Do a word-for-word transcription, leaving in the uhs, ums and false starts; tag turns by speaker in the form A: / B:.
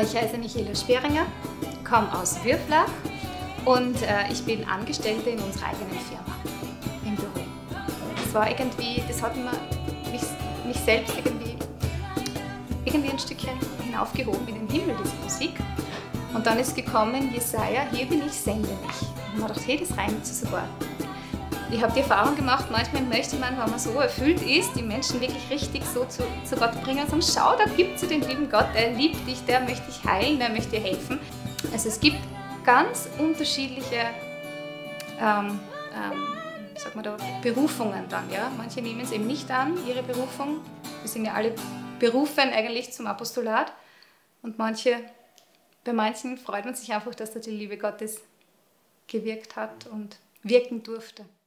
A: Ich heiße Michaela Speringer, komme aus Würflach und äh, ich bin Angestellte in unserer eigenen Firma im Büro. Das war irgendwie, das hat mir mich, mich selbst irgendwie, irgendwie ein Stückchen hinaufgehoben in den Himmel, diese Musik. Und dann ist gekommen, Jesaja, hier bin ich, sende mich. Und man dachte, hey, das reimt so sogar. Ich habe die Erfahrung gemacht, manchmal möchte man, wenn man so erfüllt ist, die Menschen wirklich richtig so zu, zu Gott bringen und sagen, schau, da gibt es den lieben Gott, der liebt dich, der möchte dich heilen, der möchte dir helfen. Also es gibt ganz unterschiedliche ähm, ähm, wie sagt man da, Berufungen dann. Ja? Manche nehmen es eben nicht an, ihre Berufung. Wir sind ja alle berufen eigentlich zum Apostolat. Und manche, bei manchen freut man sich einfach, dass da die Liebe Gottes gewirkt hat und wirken durfte.